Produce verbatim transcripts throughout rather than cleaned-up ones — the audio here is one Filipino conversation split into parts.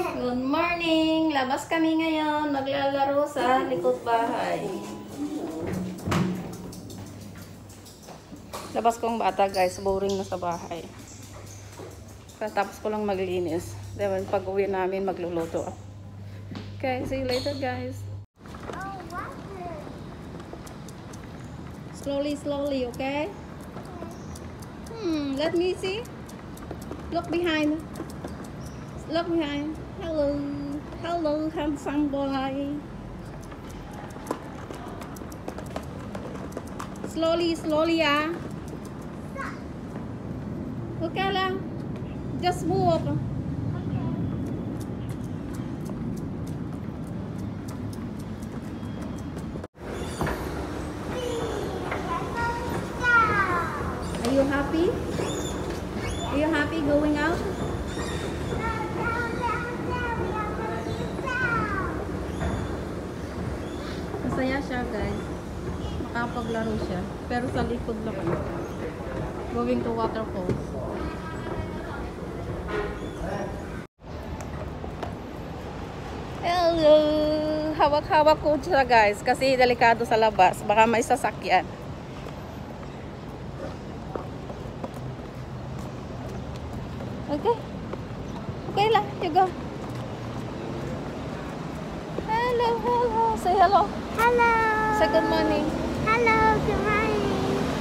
Good morning! Labas kami ngayon. Maglalaro sa likod bahay. Labas kong bata guys. Boring na sa bahay. Tapos ko lang maglinis. Dahil pag uwi namin magluluto. Okay, see you later guys. Slowly, slowly, okay? Hmm, let me see. Look behind. Look behind. Hello. Hello, handsome boy. Slowly, slowly, ah. Okay lang. Just move. Are you happy? Are you happy going out? Masaya siya guys. Makapaglaro siya. Pero sa likod lang kami. Going to waterfalls. Hello! Hawak-hawak ko siya guys. Kasi delikado sa labas. Baka may sasakyan. Okay. Okay lang. You go. Hello, hello. Say hello. Hello. Say good morning. Hello, good morning.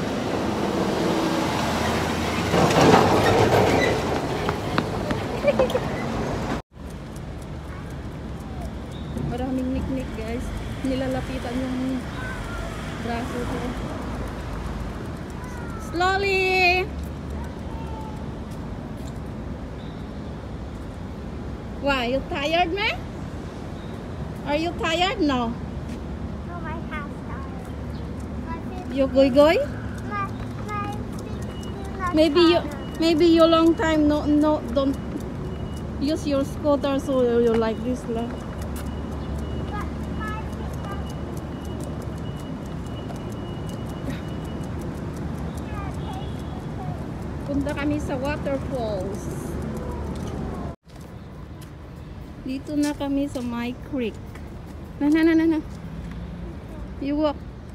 Maraming niknik guys. Nilalapitan yung braso ko. Slowly. Why? You tired, man? Are you tired? No. No, my half tired. My feet, You goy goy? my, my feet do not Maybe you tired. maybe you long time no no don't use your scooter so you like this lah. But my feet don't. Punta kami sa waterfalls. Dito na kami sa my creek. Na na na na na. You walk.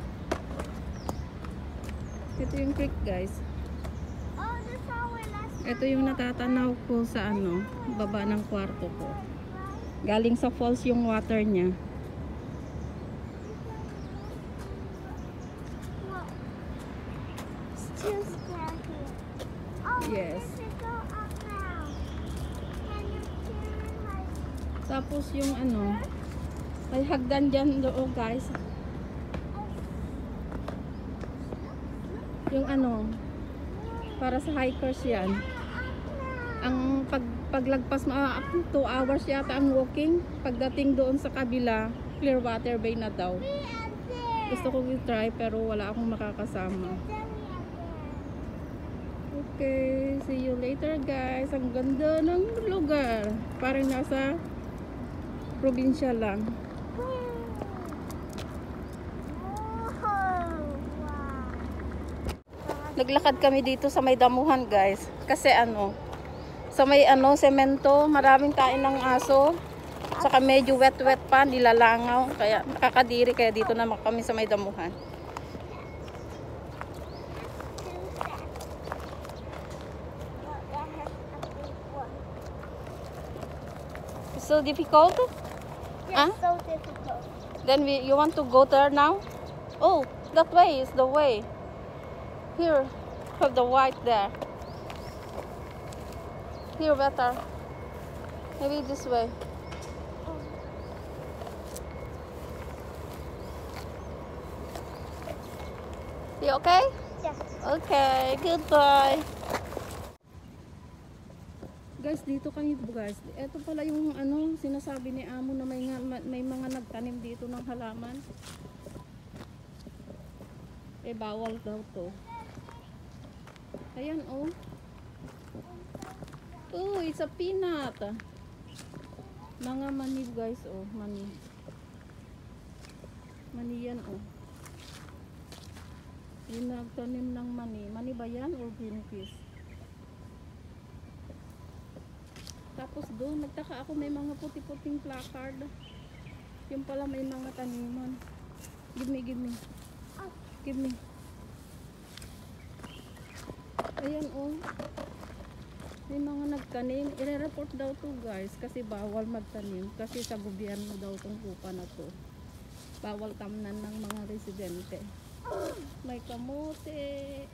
Ito yung creek guys. Oh, this how we last. Ito yung natatanaw ko sa ano, baba ng kwarto ko. Galing sa falls yung water niya. Look. It's just down here. Oh, Yes. we should go up now. Can you turn my? Tapos yung ano, may hagdan dyan doon guys. Yung ano, para sa hikers yan. Ang pag, paglagpas mo, uh, up to two hours yata ang walking. Pagdating doon sa kabila, Clearwater Bay na daw. Gusto ko i-try pero wala akong makakasama. Okay, see you later guys. Ang ganda ng lugar. Parang nasa probinsya lang. Naglakad kami dito sa may damuhan guys. Kasi ano, sa may ano, semento, maraming tain ng aso. Saka medyo wet-wet pa, nilalangaw. Kaya nakakadiri, kaya dito na kami sa may damuhan. So difficult? Yes, Huh? so difficult. Then we, you want to go there now? Oh, that way is the way. Here, have the white there. Here better. Maybe this way. You okay? Yes. Okay, goodbye. Guys, dito kami guys. Ito pala yung ano, sinasabi ni Amo na may, may mga nagtanim dito ng halaman. Eh, bawal daw to. Ayan, oh. Oh, it's a peanut. Mga mani, guys, oh. Mani. Mani yan, oh. Yung nagtanim ng mani. Mani ba yan or green peas? Tapos doon, nagtaka ako may mga puti-puting placard. Yung pala may mga taniman. Give me, give me. Give me. Ayan oh. May mga nagtanim. I-report daw to guys kasi bawal magtanim. Kasi sa gobyerno daw tong lupa na to. Bawal tamnan ng mga residente. May kamote.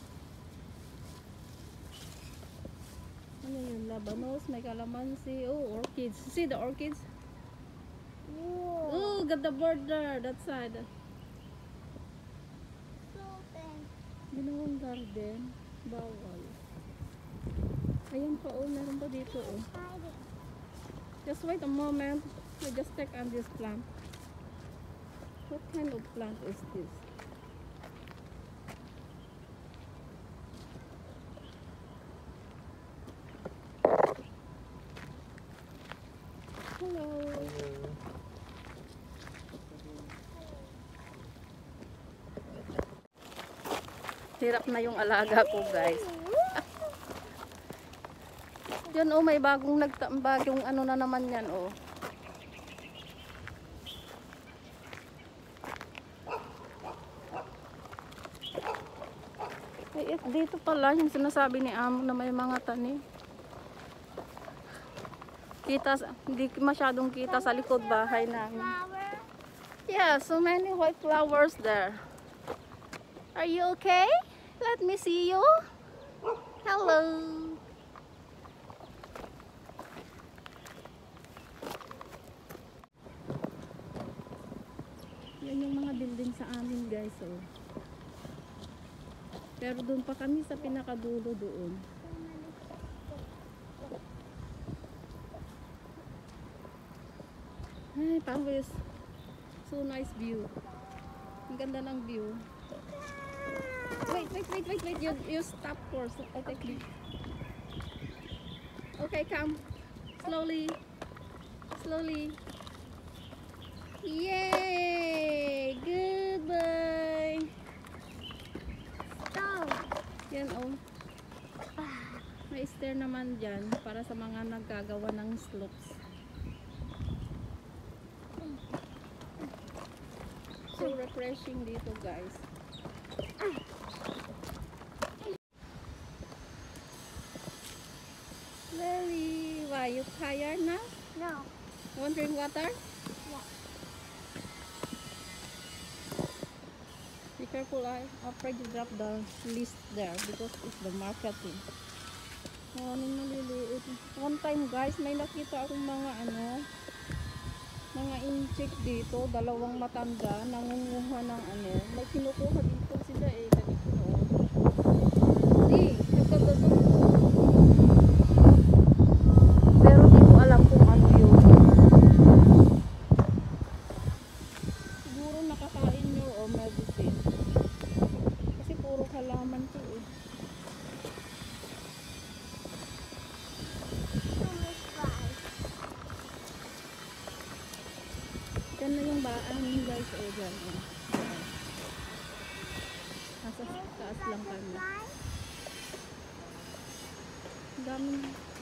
Ano yun? Labanos, may calamansi. Oh, orchids. See the orchids? Whoa. Oh, got the border. That side. Open. Ginawang garden. Bawal. Ayan pa oh. Meron pa dito oh. Hide it. Just wait a moment. I just check on this plant. What kind of plant is this? Hello. Hirap na yung alaga ko guys. Yan oh, may bagong nagta bagong ano na naman yan oh. Ay, eh, dito pala yung sinasabi ni Amo na may mga tanim. Kita, hindi masyadong kita sa likod bahay namin. Flower. Yeah, so many white flowers there. Are you okay? Let me see you. Hello. Yan yung mga building sa amin guys oh. Pero doon pa kami sa pinakadulo doon. Ay, pawis. So nice view. Ang ganda ng view. Wait, wait, wait, wait, wait. You, you stop first. I take you. Okay, come. Slowly. Slowly. Yay! Goodbye. Stone. Yan oh. May stair naman dyan para sa mga naggagawa ng slopes. So refreshing dito guys. Lily, why you tired now? No. You want drink water? Yeah. Be careful, I'm afraid you drop the list there because it's the marketing. Oh, anong maliliit. One time guys, may nakita akong mga ano, mga incheck dito, dalawang matanda, nangunguha ng ano, may kinukuha dito sila eh, ganito no. Di, nagkagato. Pero di ko alam kung ano yun. Siguro nakakain nyo o medicine. Kasi puro halaman to eh. So much fly. Yan na yung baan guys o dyan. Oh. Ayan. Nasa taas lang kami. Fly. Ang daming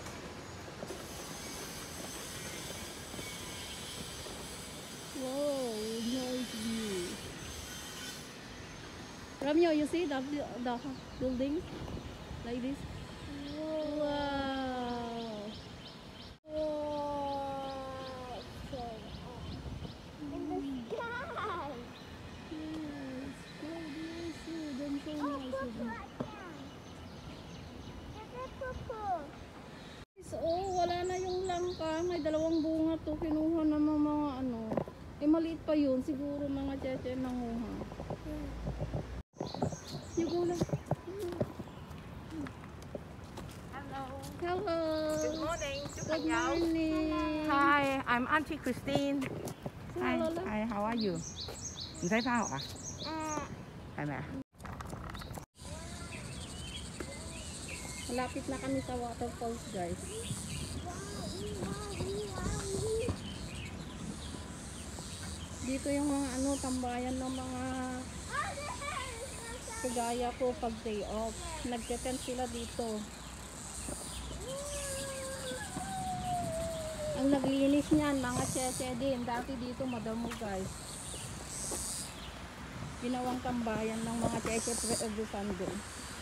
wow, nice view. Ramyo, you see the, the building like this? Wow. Whoa. So, in the sky. Yes, wow, nice view. Then so Oh, nice look view. at that. Look at cuckoo. So, oh, wala na yung langka. May dalawang bunga to. Kinuha na mga, mga ano. Eh, maliit pa yun. Siguro mga cheche nanguha. You go na. Hello. Hello. Good morning. Good morning. Hi, I'm Auntie Christine. Say Hi. hello lang. Hi, how are you? 唔使翻學啊？ Uh, 係咪啊？ Malapit na kami sa waterfalls, guys. Dito yung mga ano, tambayan ng mga kagaya ko pag day off. Nagte-tent sila dito. Yung naglinis niyan, mga cheche din. Dati dito madamo guys. Ginawang tambayan ng mga cheche produsan doon.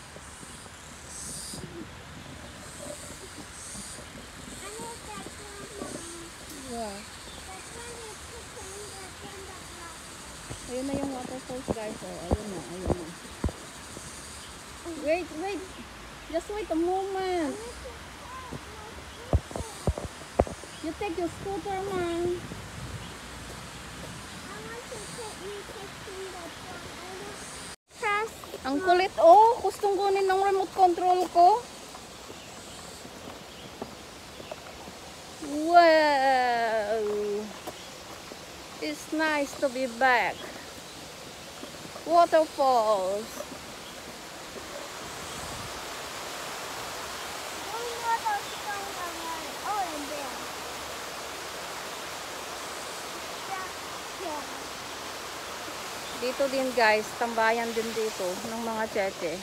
Ano yung tatlo mo? Yeah. Tatlo yung chicken that's in the block. Ayun na yung waterfalls guys. Oh, ayun na, ayun na. Wait, wait. Just wait a moment. You take your scooter, man. I want to take you kissing the block. I want press. Ang kulit, oh. Gustong kunin ng remote control ko. Wow. It's nice to be back. Waterfalls. One more that's going around. Oh, and there. Yeah. Dito din guys, tambayan din dito ng mga cheche.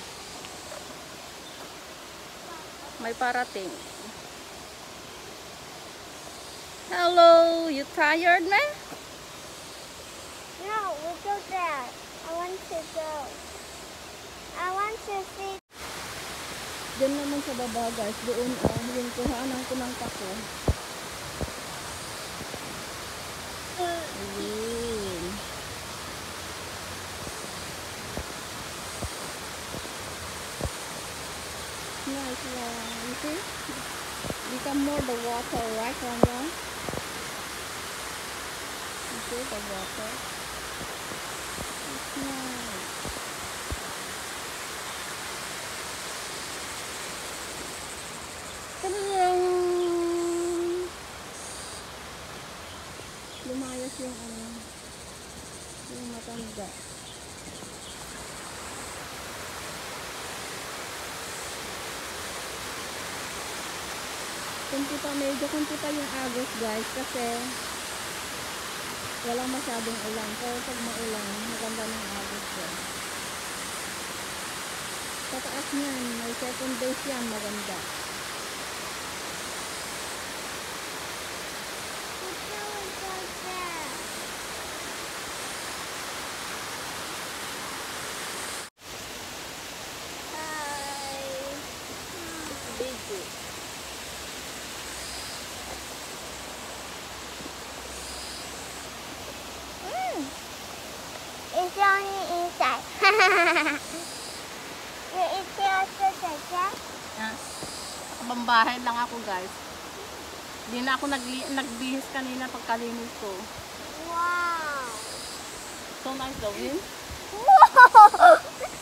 May parating. Hello, you tired na? No, we go there. I want to go. I want to see. Diyan naman sa baba guys, doon ah, yung kuhanan ko ng tako. Ayun. Nice one. You see? Become more the water, right, Rania? You see the water? It's nice. Tadang! Lumayas yung ano, yung matanda. Kunti pa, medyo kunti pa yung agos guys kasi walang masyadong ulan. Pero pag maulan, maganda ng agos guys. Sa taas niyan, may second base yan, maganda. Let's go and go there. Hi! Big. It's only inside. You eat the other side, Ah, kabambahay lang ako guys. Hindi na ako nag nagbihis kanina pagkalinis ko. Wow. So nice the wind. Wow.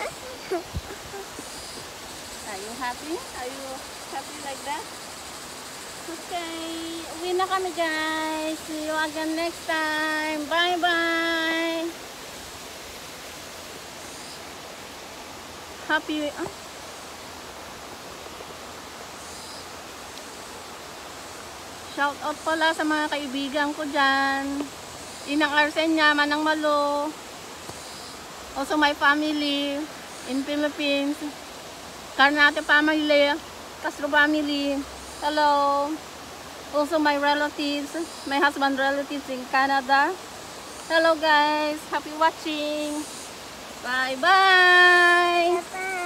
Are you happy? Are you happy like that? Okay, uwi na kami guys. See you again next time. Bye bye. Happy. Ah? Shout out pala sa mga kaibigan ko dyan. Inang Arsenia, Manang Malo. Also my family in Philippines. Carnate family. Castro family. Hello. Also my relatives. My husband relatives in Canada. Hello guys. Happy watching. Bye bye. Bye.